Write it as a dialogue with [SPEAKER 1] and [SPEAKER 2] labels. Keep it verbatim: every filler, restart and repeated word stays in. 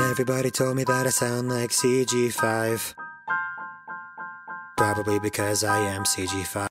[SPEAKER 1] Everybody told me that I sound like C G five. Probably because I am C G five.